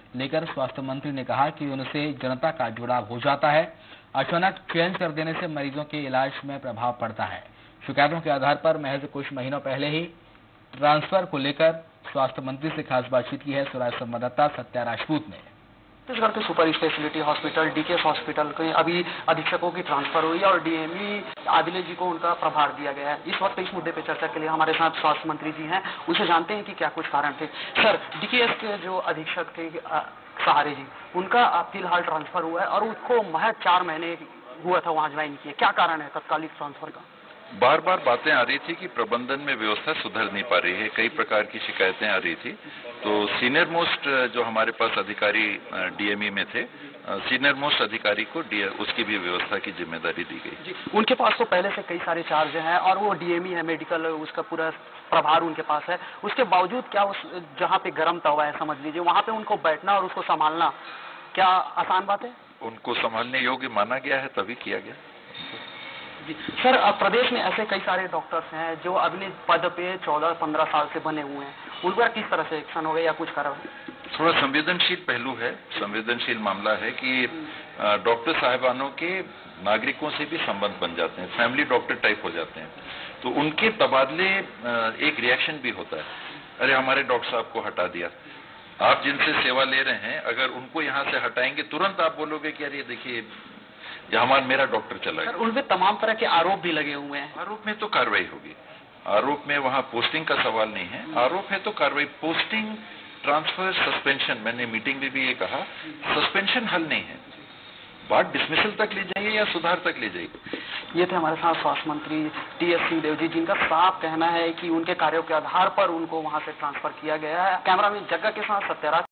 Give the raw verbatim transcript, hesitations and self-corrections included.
लेकर स्वास्थ्य मंत्री ने कहा कि उनसे जनता का जुड़ाव हो जाता है। अचानक चेंज कर देने से मरीजों के इलाज में प्रभाव पड़ता है। शिकायतों के आधार पर महज कुछ महीनों पहले ही ट्रांसफर को लेकर स्वास्थ्य मंत्री से खास बातचीत की है स्वराज संवाददाता सत्या राजपूत ने। छत्तीसगढ़ के super speciality hospital DKS hospital के अभी अधीक्षकों की ट्रांसफर हुई और डीएमई आदिले जी को उनका प्रभार दिया गया है। इस वक्त इस मुद्दे पर चर्चा के लिए हमारे साथ स्वास्थ्य मंत्री जी हैं, उनसे जानते हैं कि क्या कुछ कारण थे। सर, डीकेएस के जो अधीक्षक थे सहारे जी, उनका फिलहाल ट्रांसफर हुआ है और उसको महज चार महीने हुआ था वहां ज्वाइन किए, क्या कारण है तत्कालिक ट्रांसफर का? बार बार बातें आ रही थी कि प्रबंधन में व्यवस्था सुधर नहीं पा रही है, कई प्रकार की शिकायतें आ रही थी। तो सीनियर मोस्ट जो हमारे पास अधिकारी डीएमई में थे, सीनियर मोस्ट अधिकारी को उसकी भी व्यवस्था की जिम्मेदारी दी गई। जी, उनके पास तो पहले से कई सारे चार्ज हैं और वो डीएमई है, मेडिकल, उसका पूरा प्रभार उनके पास है। उसके बावजूद क्या उस जहाँ पे गर्म तवा है समझ लीजिए, वहां पे उनको बैठना और उसको संभालना क्या आसान बात है? उनको संभालने योग्य माना गया है तभी किया गया। जी सर, प्रदेश में ऐसे कई सारे डॉक्टर्स हैं जो अपने पद पे चौदह पंद्रह साल से बने हुए हैं, उन पर किस तरह से एक्शन हो गया या कुछ कार्रवाई? थोड़ा संवेदनशील पहलू है, संवेदनशील मामला है कि डॉक्टर साहिबानों के नागरिकों से भी संबंध बन जाते हैं, फैमिली डॉक्टर टाइप हो जाते हैं। तो उनके तबादले एक रिएक्शन भी होता है, अरे हमारे डॉक्टर साहब को हटा दिया। आप जिनसे सेवा ले रहे हैं अगर उनको यहाँ से हटाएंगे, तुरंत आप बोलोगे कि अरे देखिए हमारा मेरा डॉक्टर चला गया। उनपे तमाम तरह के आरोप भी लगे हुए हैं। आरोप में तो कार्रवाई होगी, आरोप में वहां पोस्टिंग का सवाल नहीं है, आरोप है तो कार्रवाई। पोस्टिंग, ट्रांसफर, सस्पेंशन, मैंने मीटिंग में भी ये कहा, सस्पेंशन हल नहीं है, बात डिसमिसल तक ले जाइए या सुधार तक ले जाइए। ये थे हमारे साथ स्वास्थ्य मंत्री टी एस सिंहदेव जी, जिनका साफ कहना है कि उनके कार्यों के आधार पर उनको वहां से ट्रांसफर किया गया है। कैमरामैन जग्गा के साथ सत्या राज।